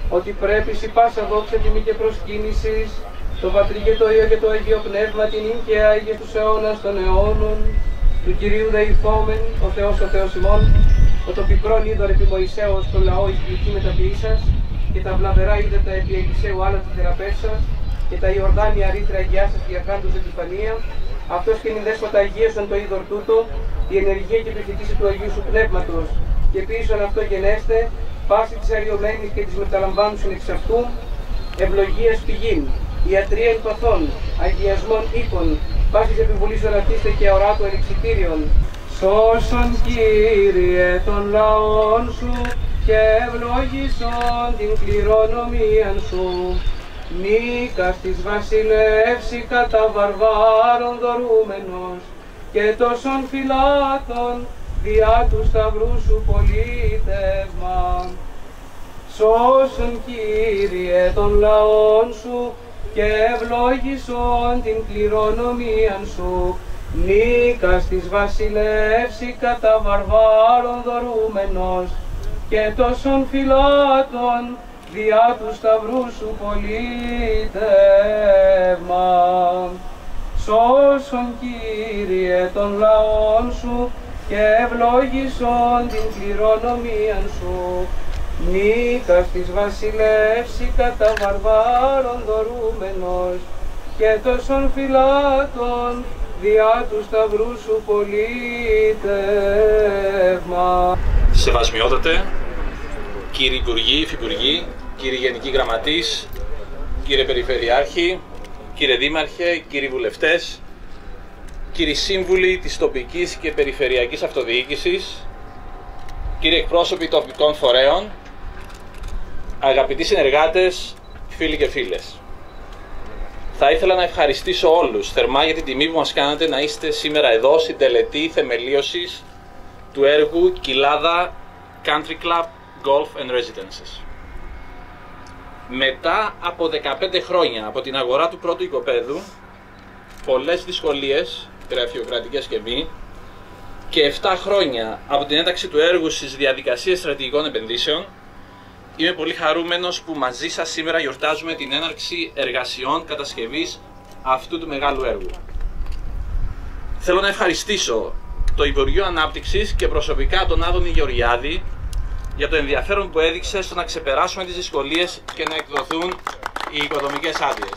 ότι πρέπει σι πάσα δόξα τιμή και προσκύνησης, το Πατρί και το Υιό και το Αγίο Πνεύμα, την ίν και Άγιε τους αιώνας των αιώνων, του Κυρίου δεηθόμεν, ο Θεός ημών, ο το πικρόν είδωρ επί Μωυσέως το λαό εις γλυκή μεταποιήσας, και τα βλαβερά είδατα επί Ελισαίου άλλα τη θεραπεύσας, και τα Ιορδάνια ρήτρα αγιάσας και αρχάντους επιφανία, αυτός και νυν δέσποτα αγίασον το είδωρ τούτο, η ενεργία και επιφυτίση του Αγίου σου Πνεύματος, και πίσον αυτό γενέστε, πάση της αριωμένης και της μεταλαμβάνουσιν εξ αυτού, ευλογίας πηγήν, ιατρία εν παθών, αγιασμών οίκων, πάσης επιβολής ορατήστε και αοράτου ελεξιτήριων. Σώσον Κύριε των λαών σου και ευλόγησον την κληρονομίαν σου. Νίκας της βασιλεύση κατά βαρβάρων δωρούμενος και τόσων φυλάτων διά του σταυρού σου πολίτευμα. Σώσον Κύριε των λαών σου και ευλόγησον την κληρονομίαν σου. Νίκας της βασιλεύση κατά βαρβάρων δωρούμενος και τόσων φυλάτων διά του σταυρού σου πολίτευμα. Σώσον Κύριε των λαών σου και ευλόγησον την κληρονομίαν σου. Νίκας της βασιλεύση κατά βαρβάρων δωρούμενος και τόσων φυλάτων διά του σταυρού σου πολίτευμα. Σεβασμιότατε, κύριοι Υπουργοί, Υφυπουργοί, κύριοι Γενικοί Γραμματείς, κύριε Περιφερειάρχη, κύριε Δήμαρχε, κύριοι Βουλευτές, κύριοι Σύμβουλοι της τοπικής και περιφερειακής αυτοδιοίκησης, κύριοι εκπρόσωποι τοπικών φορέων, αγαπητοί συνεργάτες, φίλοι και φίλες. Θα ήθελα να ευχαριστήσω όλους θερμά για την τιμή που μας κάνατε να είστε σήμερα εδώ στην τελετή θεμελίωσης του έργου Κοιλάδα Country Club Golf and Residences. Μετά από 15 χρόνια από την αγορά του πρώτου οικοπαίδου, πολλές δυσκολίες, γραφειοκρατικές και μη, και 7 χρόνια από την ένταξη του έργου στις διαδικασίες στρατηγικών επενδύσεων, είμαι πολύ χαρούμενος που μαζί σας σήμερα γιορτάζουμε την έναρξη εργασιών κατασκευής αυτού του μεγάλου έργου. Θέλω να ευχαριστήσω το Υπουργείο Ανάπτυξης και προσωπικά τον Άδωνη Γεωργιάδη για το ενδιαφέρον που έδειξε στο να ξεπεράσουμε τις δυσκολίες και να εκδοθούν οι οικοδομικές άδειες.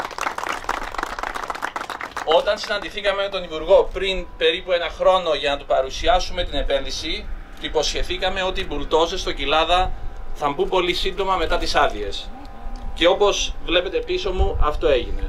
Όταν συναντηθήκαμε με τον Υπουργό πριν περίπου 1 χρόνο για να του παρουσιάσουμε την επένδυση, του υποσχεθήκαμε ότι οι μπουλτόζες στο Κοιλάδα θα μπουν πολύ σύντομα μετά τις άδειες. Και όπως βλέπετε πίσω μου, αυτό έγινε.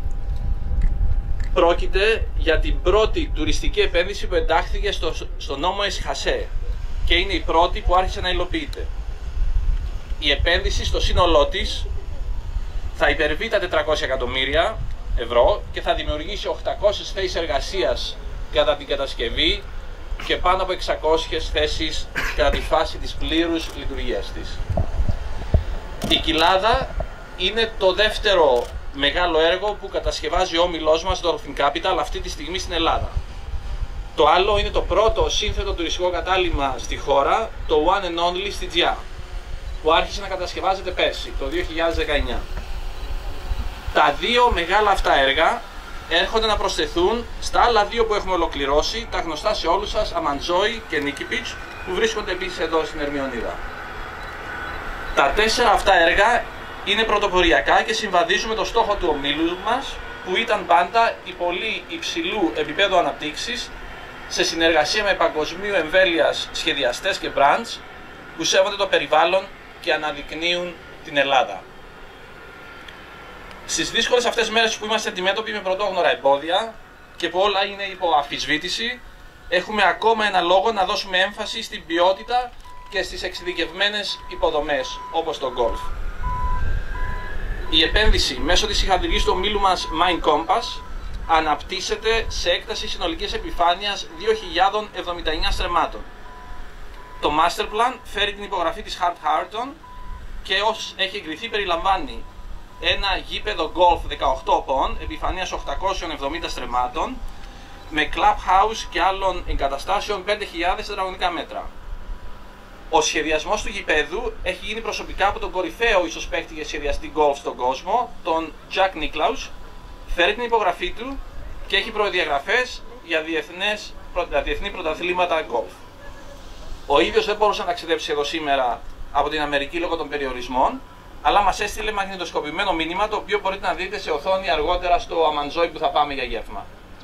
Πρόκειται για την πρώτη τουριστική επένδυση που εντάχθηκε στο νόμο Εσχασέ και είναι η πρώτη που άρχισε να υλοποιείται. Η επένδυση στο σύνολό της θα υπερβεί τα 400 εκατομμύρια ευρώ και θα δημιουργήσει 800 θέσεις εργασίας κατά την κατασκευή και πάνω από 600 θέσεις κατά τη φάση της πλήρους λειτουργίας της. Η Κοιλάδα είναι το δεύτερο μεγάλο έργο που κατασκευάζει ο όμιλός μας, Dolphin Capital, αυτή τη στιγμή στην Ελλάδα. Το άλλο είναι το πρώτο σύνθετο τουριστικό κατάλημα στη χώρα, το One and Only στη Τζιά, που άρχισε να κατασκευάζεται πέρσι, το 2019. Τα δύο μεγάλα αυτά έργα έρχονται να προσθεθούν στα άλλα δύο που έχουμε ολοκληρώσει, τα γνωστά σε όλους σας, Αμαντζόι και Νίκηπιτς, που βρίσκονται επίσης εδώ στην Ερμιονίδα. Τα 4 αυτά έργα είναι πρωτοποριακά και συμβαδίζουν με το στόχο του ομίλου μας, που ήταν πάντα η πολύ υψηλού επίπεδου αναπτύξης σε συνεργασία με παγκοσμίου εμβέλειας σχεδιαστές και brands που σέβονται το περιβάλλον και αναδεικνύουν την Ελλάδα. Στις δύσκολες αυτές μέρες που είμαστε αντιμέτωποι με πρωτόγνωρα εμπόδια και που όλα είναι υπό αμφισβήτηση, έχουμε ακόμα ένα λόγο να δώσουμε έμφαση στην ποιότητα και στις εξειδικευμένες υποδομές όπως το golf. Η επένδυση μέσω της συγχαντουργής του ομίλου μας Mind Compass αναπτύσσεται σε έκταση συνολικής επιφάνειας 2.079 στρεμμάτων. Το Master Plan φέρει την υπογραφή της Hart Harton και ως έχει εγκριθεί περιλαμβάνει ένα γήπεδο golf 18 πόν, επιφανείας 870 στρεμμάτων, με clubhouse και άλλων εγκαταστάσεων 5.000 τετραγωνικά μέτρα. Ο σχεδιασμός του γηπέδου έχει γίνει προσωπικά από τον κορυφαίο ίσως παίκτη και σχεδιαστή γκολφ στον κόσμο, τον Jack Nicklaus. Φέρει την υπογραφή του και έχει προδιαγραφές για διεθνή πρωταθλήματα γκολφ. Ο ίδιος δεν μπορούσε να ταξιδέψει εδώ σήμερα από την Αμερική λόγω των περιορισμών, αλλά μας έστειλε μαγνητοσκοπημένο μήνυμα, το οποίο μπορείτε να δείτε σε οθόνη αργότερα στο Αμαντζόι που θα πάμε για γεύμα.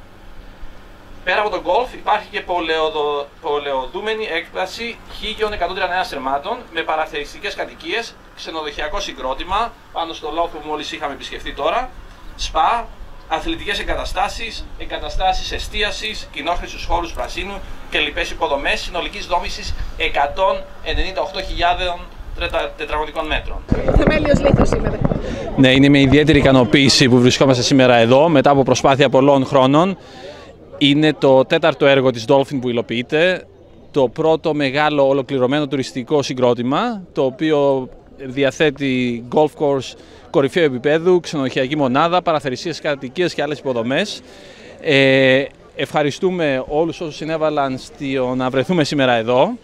Πέρα από τον γκολφ υπάρχει και πολεοδούμενη έκταση 1.139 σερμάτων με παραθεριστικές κατοικίες, ξενοδοχειακό συγκρότημα πάνω στο λόφο που μόλις είχαμε επισκεφτεί τώρα, σπα, αθλητικές εγκαταστάσεις εστίασης, κοινόχρηστους χώρους πρασίνου και λοιπές υποδομές συνολικής δόμησης 198.000 τετραγωνικών μέτρων. Θεμέλιος Λίθος σήμερα. Ναι, είναι με ιδιαίτερη ικανοποίηση που βρισκόμαστε σήμερα εδώ μετά από προσπάθεια πολλών χρόνων. Είναι το τέταρτο έργο της Dolphin που υλοποιείται, το πρώτο μεγάλο ολοκληρωμένο τουριστικό συγκρότημα, το οποίο διαθέτει golf course κορυφαίου επίπεδου, ξενοδοχειακή μονάδα, παραθερισίες κατοικίες και άλλες υποδομές. Ευχαριστούμε όλους όσους συνέβαλαν στο να βρεθούμε σήμερα εδώ,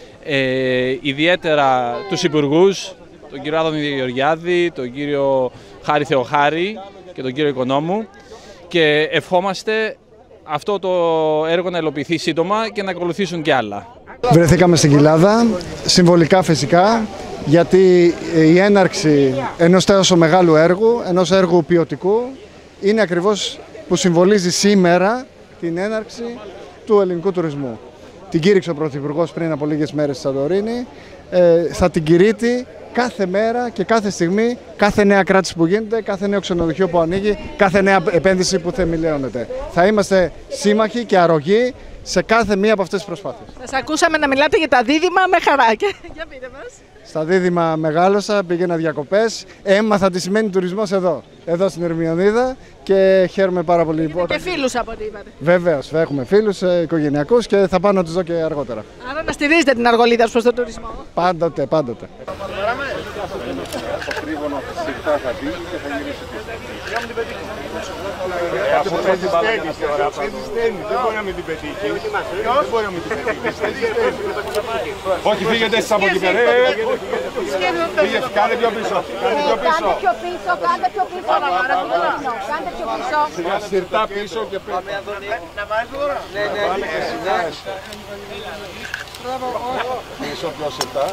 ιδιαίτερα τους υπουργούς, τον κύριο Άδωνη Γεωργιάδη, τον κύριο Χάρη Θεοχάρη και τον κύριο Οικονόμου, και ευχόμαστε αυτό το έργο να υλοποιηθεί σύντομα και να ακολουθήσουν και άλλα. Βρεθήκαμε στην Κοιλάδα, συμβολικά φυσικά, γιατί η έναρξη ενός τόσο μεγάλου έργου, ενός έργου ποιοτικού, είναι ακριβώς που συμβολίζει σήμερα την έναρξη του ελληνικού τουρισμού. Την κήρυξε ο Πρωθυπουργός πριν από λίγες μέρες στη Σαντορίνη, θα την κηρύττει κάθε μέρα και κάθε στιγμή, κάθε νέα κράτηση που γίνεται, κάθε νέο ξενοδοχείο που ανοίγει, κάθε νέα επένδυση που θεμελιώνεται. Θα είμαστε σύμμαχοι και αρρωγοί σε κάθε μία από αυτές τις προσπάθειες. Σας ακούσαμε να μιλάτε για τα δίδυμα με χαράκια. Για πείτε μας. Στα δίδυμα μεγάλωσα, πήγαινα διακοπές, έμαθα τι σημαίνει τουρισμός εδώ στην Ερμιονίδα, και χαίρομαι πάρα πολύ. Έχετε και φίλους από ό,τι είπατε. Βεβαίως, έχουμε φίλους οικογενειακούς και θα πάω να τους δω και αργότερα. Άρα να στηρίζετε την Αργολίδα προς τον τουρισμό. Πάντοτε, πάντοτε. Όχι, φύγετε εσείς από εκεί πέρα. Κάντε πιο πίσω. Κάντε πιο πίσω. Κάντε πιο πίσω. Κάντε πιο πίσω. Συρτά πίσω και πέρα. Να βάζει τώρα. Ναι. Πίσω πιο συρτά.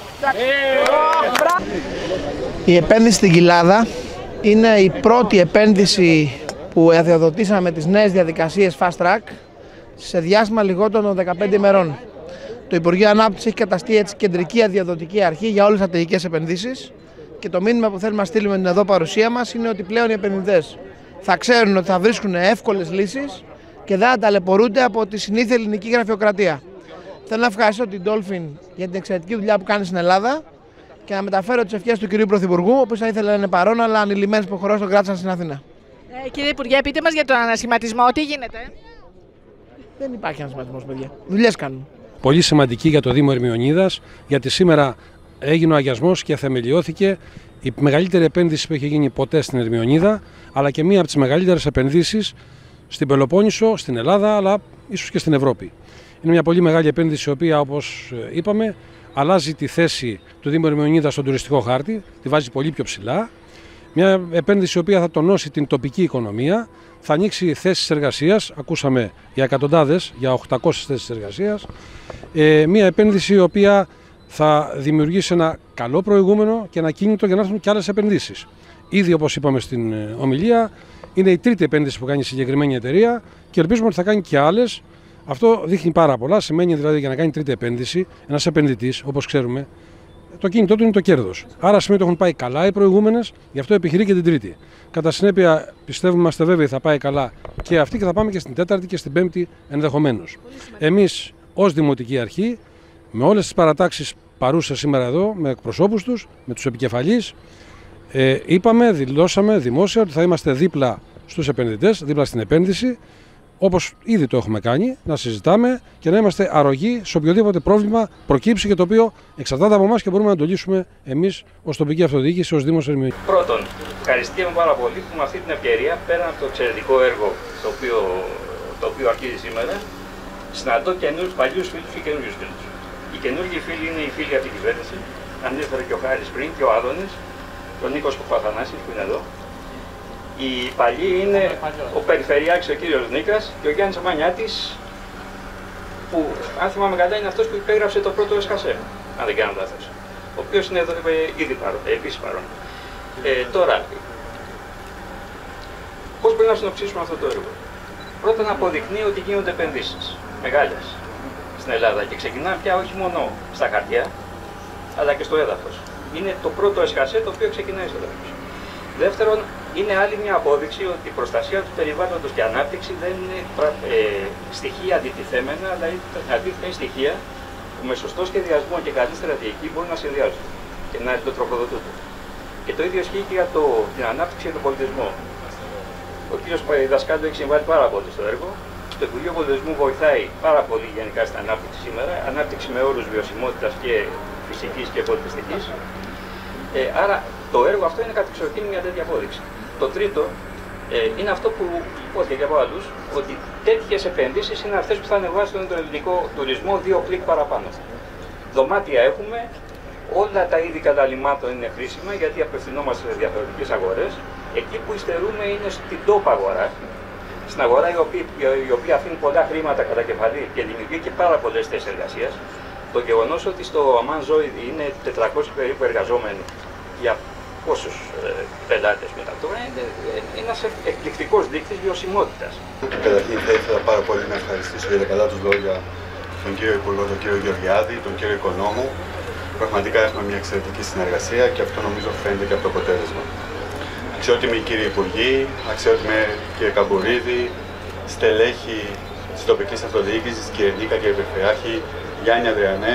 Η επένδυση στην Κοιλάδα είναι η πρώτη επένδυση που αδειοδοτήσαμε με τις νέες διαδικασίες Fast Track σε διάστημα λιγότερων 15 ημερών. Το Υπουργείο Ανάπτυξης έχει καταστεί έτσι κεντρική αδειοδοτική αρχή για όλες τις στρατηγικές επενδύσεις, και το μήνυμα που θέλουμε να στείλουμε την εδώ παρουσία μας είναι ότι πλέον οι επενδυτές θα ξέρουν ότι θα βρίσκουν εύκολες λύσεις και δεν θα ταλαιπωρούνται από τη συνήθεια ελληνική γραφειοκρατία. Θέλω να ευχαριστώ την Dolphin για την εξαιρετική δουλειά που κάνει στην Ελλάδα και να μεταφέρω τις ευχές του κυρίου Πρωθυπουργού, ο οποίος θα ήθελε να είναι παρόν, αλλά ανηλυμένες υποχρεώσεις τον κράτησαν στην Αθήνα. Κύριε Υπουργέ, πείτε μας για τον ανασχηματισμό, τι γίνεται. Δεν υπάρχει ανασχηματισμός, παιδιά. Δουλειές κάνουν. Πολύ σημαντική για το Δήμο Ερμιονίδας, γιατί σήμερα έγινε ο αγιασμός και θεμελιώθηκε η μεγαλύτερη επένδυση που έχει γίνει ποτέ στην Ερμιονίδα, αλλά και μία από τις μεγαλύτερες επενδύσεις στην Πελοπόννησο, στην Ελλάδα, αλλά ίσως και στην Ευρώπη. Είναι μια πολύ μεγάλη επένδυση, η οποία, όπως είπαμε, αλλάζει τη θέση του Δήμου Ερμιονίδας στον τουριστικό χάρτη, τη βάζει πολύ πιο ψηλά. Μια επένδυση η οποία θα τονώσει την τοπική οικονομία, θα ανοίξει θέσεις εργασίας, ακούσαμε για εκατοντάδες, για 800 θέσεις εργασίας. Μια επένδυση η οποία θα δημιουργήσει ένα καλό προηγούμενο και ένα κίνητο για να έρθουν και άλλες επενδύσεις. Ήδη, όπως είπαμε στην ομιλία, είναι η τρίτη επένδυση που κάνει η συγκεκριμένη εταιρεία και ελπίζουμε ότι θα κάνει και άλλες. Αυτό δείχνει πάρα πολλά. Σημαίνει δηλαδή για να κάνει τρίτη επένδυση, ένας επενδυτής, όπως ξέρουμε, το κίνητό του είναι το κέρδος. Άρα σημαίνει ότι έχουν πάει καλά οι προηγούμενες, γι' αυτό επιχειρεί και την τρίτη. Κατά συνέπεια, πιστεύουμε, είμαστε βέβαιοι, θα πάει καλά και αυτή και θα πάμε και στην τέταρτη και στην πέμπτη ενδεχομένως. Εμείς, ως Δημοτική Αρχή, με όλες τις παρατάξεις παρούσες σήμερα εδώ, με εκπροσώπους τους, με τους επικεφαλείς, είπαμε, δηλώσαμε δημόσια ότι θα είμαστε δίπλα στους επενδυτές, δίπλα στην επένδυση, όπως ήδη το έχουμε κάνει, να συζητάμε και να είμαστε αρρωγοί σε οποιοδήποτε πρόβλημα προκύψει και το οποίο εξαρτάται από εμάς και μπορούμε να το λύσουμε εμείς ως τοπική αυτοδιοίκηση, ως Δήμος Ερμιονίδας. Πρώτον, ευχαριστούμε πάρα πολύ που με αυτή την ευκαιρία, πέραν από το εξαιρετικό έργο το οποίο αρχίζει σήμερα, συναντώ παλιούς φίλους και καινούριους φίλους. Οι καινούργιοι φίλοι είναι οι φίλοι από την κυβέρνηση. Ανέφερε και ο Χάρης πριν και ο Άδωνης, ο Νίκος Παπαθανάσης που είναι εδώ. Οι παλιοί είναι ο Περιφερειάρχης ο κύριος Νίκας και ο Γιάννης Μανιάτης, που αν θυμάμαι καλά είναι αυτός που υπέγραψε το πρώτο ΕΣΧΑΣΕ, αν δεν κάνω λάθος. Ο οποίος είναι εδώ ήδη επίσης παρόν. Τώρα, πώς μπορεί να συνοψίσουμε αυτό το έργο? Πρώτα να αποδεικνύει ότι γίνονται επενδύσεις μεγάλες στην Ελλάδα και ξεκινάμε πια όχι μόνο στα χαρτιά, αλλά και στο έδαφος. Είναι το πρώτο ΕΣΧΑΣΕ το οποίο ξεκινάει στο έδαφος. Δεύτερον, είναι άλλη μια απόδειξη ότι η προστασία του περιβάλλοντος και η ανάπτυξη δεν είναι στοιχεία αντιτιθέμενα, αλλά αντίθετα είναι στοιχεία που με σωστό σχεδιασμό και καλή στρατηγική μπορούν να συνδυάζουν και να εντοτροφοδοτούνται. Και το ίδιο ισχύει και για την ανάπτυξη και τον πολιτισμό. Ο κύριος Δασκάλου έχει συμβάλει πάρα πολύ στο έργο. Το Υπουργείο Πολιτισμού βοηθάει πάρα πολύ γενικά στην ανάπτυξη σήμερα, ανάπτυξη με όρους βιωσιμότητας και φυσικής και πολιτιστικής. Άρα το έργο αυτό είναι κατεξοχήν μια τέτοια απόδειξη. Το τρίτο είναι αυτό που υπόθηκε και από άλλους, ότι τέτοιες επενδύσεις είναι αυτές που θα ανεβάσουν τον ελληνικό τουρισμό 2 κλικ παραπάνω. Δωμάτια έχουμε, όλα τα είδη καταλυμάτων είναι χρήσιμα γιατί απευθυνόμαστε σε διαφορετικές αγορές. Εκεί που υστερούμε είναι στην τόπα αγορά, στην αγορά η οποία αφήνει πολλά χρήματα κατά κεφαλή και δημιουργεί και πάρα πολλές θέσεις εργασίας. Το γεγονός ότι στο Αμάν Ζόι είναι 400 περίπου εργαζόμενοι για πόσους πελάτες μετά τώρα είναι ένας εκπληκτικός δείκτης βιωσιμότητας. Καταρχήν θα ήθελα πάρα πολύ να ευχαριστήσω για τα καλά τους λόγια τον κύριο Υπουργό, τον κύριο Γεωργιάδη, τον κύριο Οικονόμου. Πραγματικά έχουμε μια εξαιρετική συνεργασία και αυτό νομίζω φαίνεται και από το αποτέλεσμα. Αξιότιμοι κύριοι Υπουργοί, αξιότιμοι κύριε Καμπουρίδη, στελέχη της τοπικής αυτοδιοίκησης, κύριε Νίκα, κύριε Περιφερειάρχη, Γιάννη Ανδριανέ,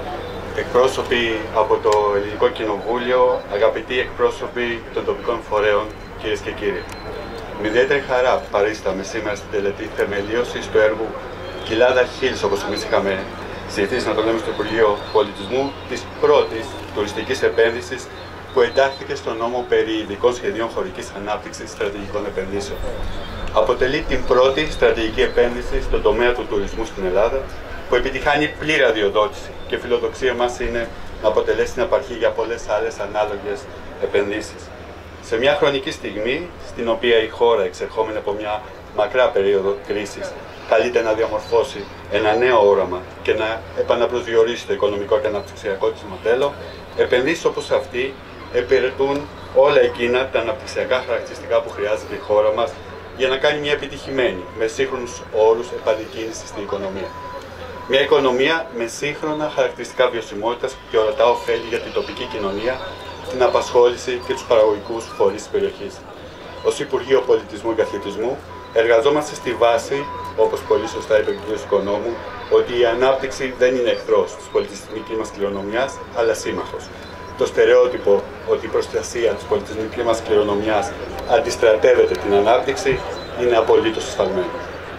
εκπρόσωποι από το Ελληνικό Κοινοβούλιο, αγαπητοί εκπρόσωποι των τοπικών φορέων, κυρίες και κύριοι. Με ιδιαίτερη χαρά παρίσταμε σήμερα στην τελετή θεμελίωσης του έργου Κοιλάδα Hills, όπως εμείς είχαμε συζητήσει να το λέμε στο Υπουργείο Πολιτισμού, της πρώτης τουριστικής επένδυσης που εντάχθηκε στο νόμο περί ειδικών σχεδίων χωρικής ανάπτυξης στρατηγικών επενδύσεων. Αποτελεί την πρώτη στρατηγική επένδυση στον τομέα του τουρισμού στην Ελλάδα, που επιτυχάνει πλήρη αδειοδότηση και η φιλοδοξία μας είναι να αποτελέσει την απαρχή για πολλές άλλες ανάλογες επενδύσεις. Σε μια χρονική στιγμή, στην οποία η χώρα, εξερχόμενη από μια μακρά περίοδο κρίσης, καλείται να διαμορφώσει ένα νέο όραμα και να επαναπροσδιορίσει το οικονομικό και αναπτυξιακό της μοντέλο, επενδύσεις όπως αυτή υπηρετούν όλα εκείνα τα αναπτυξιακά χαρακτηριστικά που χρειάζεται η χώρα μας για να κάνει μια επιτυχημένη, με σύγχρονους όρους επανεκκίνηση στην οικονομία. Μια οικονομία με σύγχρονα χαρακτηριστικά βιωσιμότητας και ορατά ωφέλη για την τοπική κοινωνία, την απασχόληση και τους παραγωγικούς φορείς της περιοχής. Ως Υπουργείο Πολιτισμού και Αθλητισμού, εργαζόμαστε στη βάση, όπως πολύ σωστά είπε ο κ. Οικονόμου, ότι η ανάπτυξη δεν είναι εχθρός της πολιτιστικής μας κληρονομιάς, αλλά σύμμαχος. Το στερεότυπο ότι η προστασία της πολιτισμικής μας κληρονομιάς αντιστρατεύεται την ανάπτυξη είναι απολύτως εσφαλμένο.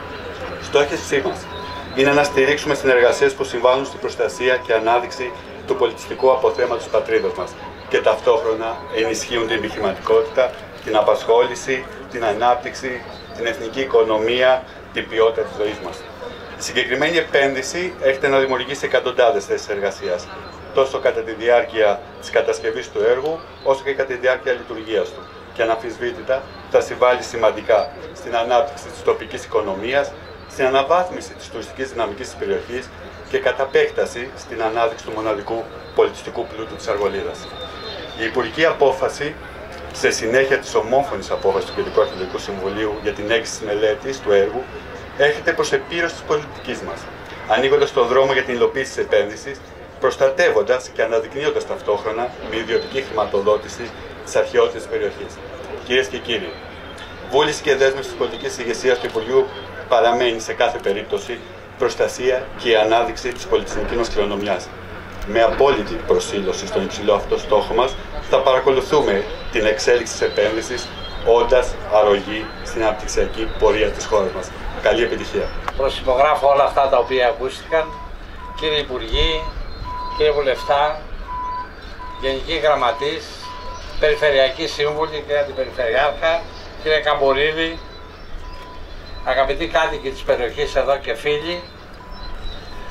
Στόχευσή μας είναι να στηρίξουμε συνεργασίες που συμβάλλουν στην προστασία και ανάδειξη του πολιτιστικού αποθέματος της πατρίδας μας και ταυτόχρονα ενισχύουν την επιχειρηματικότητα, την απασχόληση, την ανάπτυξη, την εθνική οικονομία, την ποιότητα της ζωής μας. Η συγκεκριμένη επένδυση έχετε να δημιουργήσει εκατοντάδες θέσεις εργασίας, τόσο κατά τη διάρκεια της κατασκευής του έργου, όσο και κατά τη διάρκεια λειτουργίας του. Και αναμφισβήτητα θα συμβάλλει σημαντικά στην ανάπτυξη της τοπικής οικονομίας, στην αναβάθμιση της τουριστικής δυναμικής της περιοχής και κατά επέκταση στην ανάδειξη του μοναδικού πολιτιστικού πλούτου της Αργολίδας. Η Υπουργική Απόφαση, σε συνέχεια της ομόφωνης απόφασης του Κεντρικού Αρχαιολογικού Συμβουλίου για την έγκριση της μελέτης του έργου, έρχεται προς επίρρωση της πολιτικής μας, ανοίγοντας τον δρόμο για την υλοποίηση της επένδυσης, προστατεύοντας και αναδεικνύοντας ταυτόχρονα με ιδιωτική χρηματοδότηση τις αρχαιότητες της περιοχής. Κυρίες και κύριοι, βούληση και δέσμευση της πολιτικής ηγεσίας του Υπουργείου παραμένει σε κάθε περίπτωση προστασία και η ανάδειξη της πολιτισμικής μας κληρονομιάς. Με απόλυτη προσήλωση στον υψηλό αυτό στόχο μας, θα παρακολουθούμε την εξέλιξη της επένδυσης, όντας αρρωγή στην αναπτυξιακή πορεία της χώρας μας. Καλή επιτυχία. Προσυπογράφω όλα αυτά τα οποία ακούστηκαν. Κύριε Υπουργοί, κύριε Βουλευτά, Γενική Γραμματής, Περιφερειακή Σύμβουλη, κύριε Αντιπεριφερειάρχα, κύριε Καμπουρίδη, αγαπητοί κάτοικοι της περιοχής εδώ και φίλοι,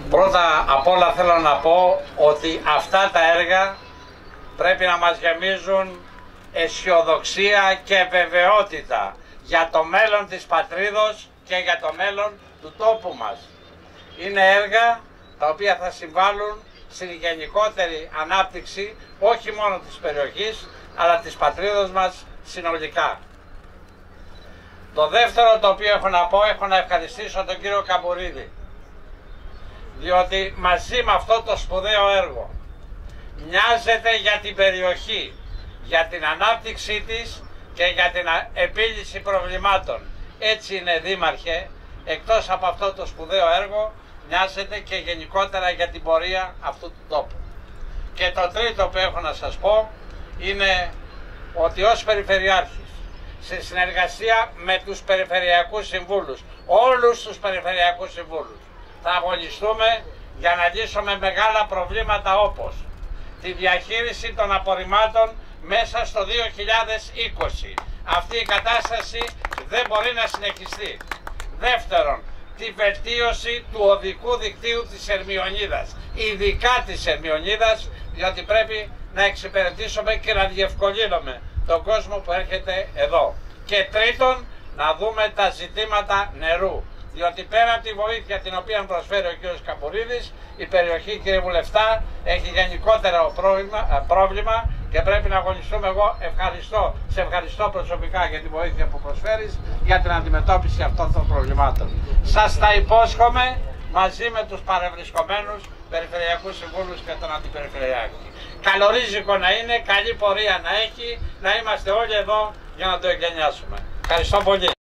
Πρώτα απ' όλα θέλω να πω ότι αυτά τα έργα πρέπει να μας γεμίζουν αισιοδοξία και βεβαιότητα για το μέλλον της πατρίδος και για το μέλλον του τόπου μας. Είναι έργα τα οποία θα συμβάλλουν στην γενικότερη ανάπτυξη όχι μόνο της περιοχής αλλά της πατρίδος μας συνολικά. Το δεύτερο το οποίο έχω να πω, έχω να ευχαριστήσω τον κύριο Καμπουρίδη, διότι μαζί με αυτό το σπουδαίο έργο μοιάζεται για την περιοχή, για την ανάπτυξή της και για την επίλυση προβλημάτων. Έτσι είναι, δήμαρχε, εκτός από αυτό το σπουδαίο έργο μοιάζεται και γενικότερα για την πορεία αυτού του τόπου. Και το τρίτο που έχω να σας πω είναι ότι ως Περιφερειάρχης, σε συνεργασία με τους Περιφερειακούς Συμβούλους, όλους τους Περιφερειακούς Συμβούλους, θα αγωνιστούμε για να λύσουμε μεγάλα προβλήματα όπως τη διαχείριση των απορριμμάτων μέσα στο 2020. Αυτή η κατάσταση δεν μπορεί να συνεχιστεί. Δεύτερον, τη βελτίωση του οδικού δικτύου της Ερμιονίδας, ειδικά της Ερμιονίδας, διότι πρέπει να εξυπηρετήσουμε και να διευκολύνουμε τον κόσμο που έρχεται εδώ. Και τρίτον, να δούμε τα ζητήματα νερού, διότι πέρα από τη βοήθεια την οποία προσφέρει ο κ. Καμπουρίδης, η περιοχή, κύριε Βουλευτά, έχει γενικότερο πρόβλημα και πρέπει να αγωνιστούμε. Εγώ σε ευχαριστώ προσωπικά για τη βοήθεια που προσφέρεις για την αντιμετώπιση αυτών των προβλημάτων. Σας τα υπόσχομαι μαζί με τους παρευρισκομένους Περιφερειακούς Συμβούλους και τον Αντιπεριφερειάρχη. Καλορίζικο να είναι, καλή πορεία να έχει, να είμαστε όλοι εδώ για να το εγκαινιάσουμε. Ευχαριστώ πολύ.